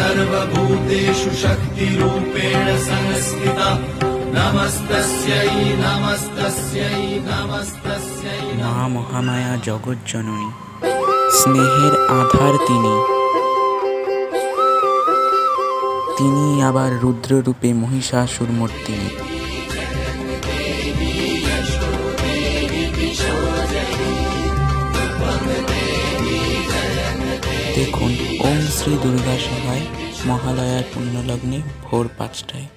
सर्वभूतेषु शक्तिरूपेण संस्थिता नमस्तस्यै नमस्तस्यै नमस्तस्यै। মা মহামায়া জগৎ জননী, স্নেহের আধার তিনি আবার রুদ্ররূপে মহিষাসুরমর্দিনী। দেখুন ওম শ্রী দুর্গা সভায় মহালয়ার পুণ্যলগ্নে ভোর ৫টায়।